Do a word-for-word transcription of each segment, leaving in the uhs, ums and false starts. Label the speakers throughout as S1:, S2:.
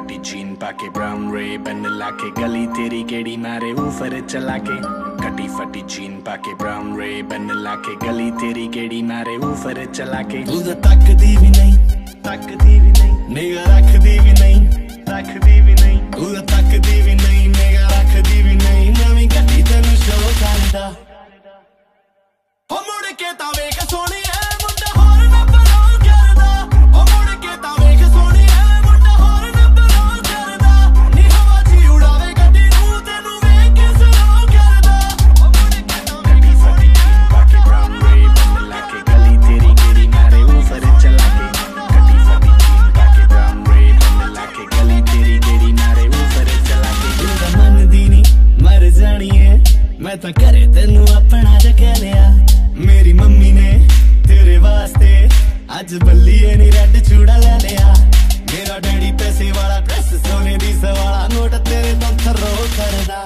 S1: फटी जीन पाके ब्राउन रे बन लाके गली तेरी केड़ी मारे ऊपर चला के कटी फटी जीन पाके ब्राउन रे बन लाके गली तेरी केड़ी मारे ऊपर चला के तू तो तकदी भी नहीं तकदी भी नहीं निगाह रखदी भी नहीं रखदी भी नहीं तू तो तकदी भी नहीं निगाह रखदी भी नहीं नवीं गड्डी तैनूं शो करदा हो मुड़ के तां वेख सोहणिए मुंडा होर ना बलां करदा हो मुड़ के तां वेख सोहणिए मुंडा होर ना बलां करदा नी हवा च उड़ावे गड्डी नूं तैनूं वेख के सलां करदा हो मुड़ के तां वेख सोहणिए पाके ब्राउन रे बन लाके गली तेरी केड़ी मारे ऊपर चला के कटी फटी जीन पाके ब्राउन रे बन लाके गली तेरी केड़ी मारे ऊपर चला के तू तां मनदी नी मर जानी है मैं तां घरे तैनूं अपना रख लिया मेरी मम्मी ने तेरे वास्ते अज बल्लिए नी रेड चूड़ा ले लिया मेरा डैडी पैसे वाला ड्रेस सोने दी सवाला नोट तेरे तो थर्रो करदा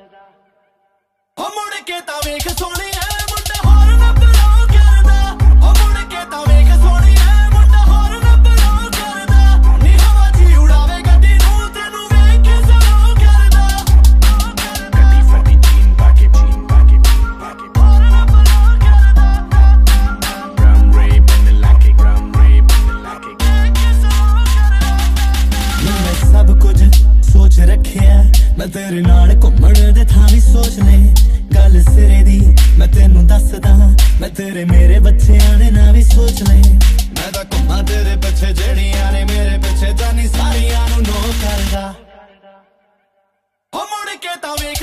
S1: हो मुड़ के तां वेख सोहणिए मुंडा होर ना बलां करदा हो मुड़ के तां वेख सोहणिए मुंडा होर ना बलां करदा नी हवा च उड़ावे गड्डी नूं तैनूं वेख के सलां करदा कटी फटी जीन पाके जीन पाके पाके होर ना बलां करदा ब्राउन रे बन लाके ब्राउन रे बन लाके वेख के सलां करदा मैं सब कुछ सोच रखिया मैं तेरे नाल घुम्मण दे थां भी सोच ले गल सिरे दी मैं तेनू दसदा मैं तेरे मेरे बच्चेआं दे नां भी सोच ले मैं तां घुम्मां तेरे पिछे जेड़ियां ने मेरे पिछे जानी सारियां नूं नो करदा हो मुड़ के तां वेख